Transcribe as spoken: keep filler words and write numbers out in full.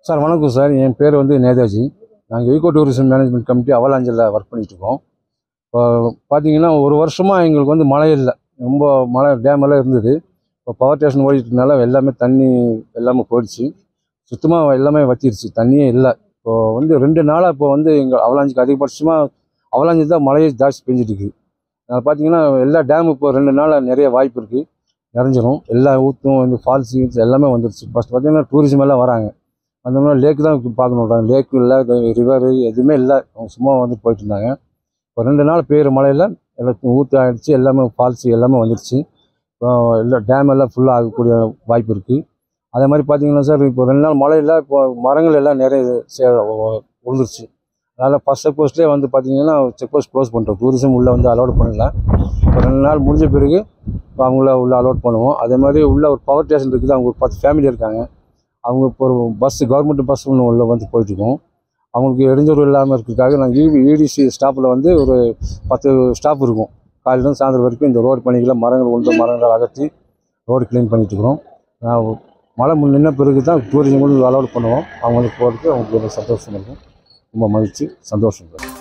Sir வணக்கம் sir. என் பேர் வந்து நேதாஜி. நாங்கள் ஈகோ டூரிசம் மேனேஜ்மெண்ட் கமிட்டி அவலாஞ்சில் ஒர்க் பண்ணிகிட்ருக்கோம். இப்போ பார்த்தீங்கன்னா ஒரு வருஷமாக எங்களுக்கு வந்து மழை இல்லை, ரொம்ப மழை டேம் எல்லாம் இருந்தது. இப்போ பவர் ஸ்டேஷன் ஓடிட்டுனால எல்லாமே தண்ணி எல்லாமே போயிடுச்சு, சுத்தமாக எல்லாமே வற்றிடுச்சு, தண்ணியே இல்லை. இப்போது வந்து ரெண்டு நாளாக இப்போ வந்து எங்கள் அவலாஞ்சிக்கு அதிகபட்சமாக அவலாஞ்சி தான் மழையே ஜாஸ்தி பெஞ்சிட்ருக்கு. அது பார்த்தீங்கன்னா எல்லா டேமும் இப்போ ரெண்டு நாளாக நிறைய வாய்ப்பு இருக்குது, நிறைஞ்சிரும். எல்லா ஊற்றும் வந்து ஃபால்ஸு எல்லாமே வந்துடுச்சு. ஃபஸ்ட் பார்த்தீங்கன்னா டூரிசம் எல்லாம் வராங்க, அந்த மாதிரி லேக்கு தான் பார்க்கணும். லேக்கு இல்லை, ரிவரு எதுவுமே இல்லை, அவங்க சும்மா வந்து போயிட்டு இருந்தாங்க. இப்போ ரெண்டு நாள் பெய்கிற மழையில் எல்லாத்தையும் ஊற்று ஆகிடுச்சு, எல்லாமே ஃபால்ஸு எல்லாமே வந்துடுச்சு. இப்போ எல்லாம் டேம் எல்லாம் ஃபுல்லாக ஆகக்கூடிய வாய்ப்பு இருக்குது. அதே மாதிரி பார்த்தீங்கன்னா சார், இப்போ ரெண்டு நாள் மழையில் இப்போ மரங்கள் எல்லாம் நிறைய சே விழுந்துருச்சு. அதனால் ஃபஸ்ட் செக் போஸ்ட்லேயே வந்து பார்த்தீங்கன்னா செக் போஸ்ட் க்ளோஸ் பண்ணுறோம், டூரிசம் உள்ளே வந்து அலோட் பண்ணல. இப்போ ரெண்டு நாள் முடிஞ்ச பிறகு இப்போ அவங்கள உள்ளே அலோட் பண்ணுவோம். அதே மாதிரி உள்ள ஒரு பவர் ஸ்டேஷன் இருக்குது, அவங்க ஒரு பத்து ஃபேமிலி இருக்காங்க. அவங்க இப்போ ஒரு பஸ்ஸு, கவர்மெண்ட் பஸ் ஒன்று உள்ள வந்து போயிட்டுருக்கோம். அவங்களுக்கு இடைஞ்சல் இல்லாமல் இருக்கிறதுக்காக நாங்கள் ஈவி ஈடிசி ஸ்டாப்பில் வந்து ஒரு பத்து ஸ்டாப் இருக்கும். காலையிலேருந்து சாயந்தரம் வரைக்கும் இந்த ரோடு பணிகளை மரங்கள் உள்ள மரங்களை அகற்றி ரோடு க்ளீன் பண்ணிட்டுருக்குறோம். மழை நின்ன பிறகு தான் டூரிசம் அலோட் பண்ணுவோம். அவங்க வந்து போகிறதுக்கு அவங்களுக்கு ஒரு சந்தோஷம் இருக்கும், ரொம்ப மகிழ்ச்சி, சந்தோஷம்.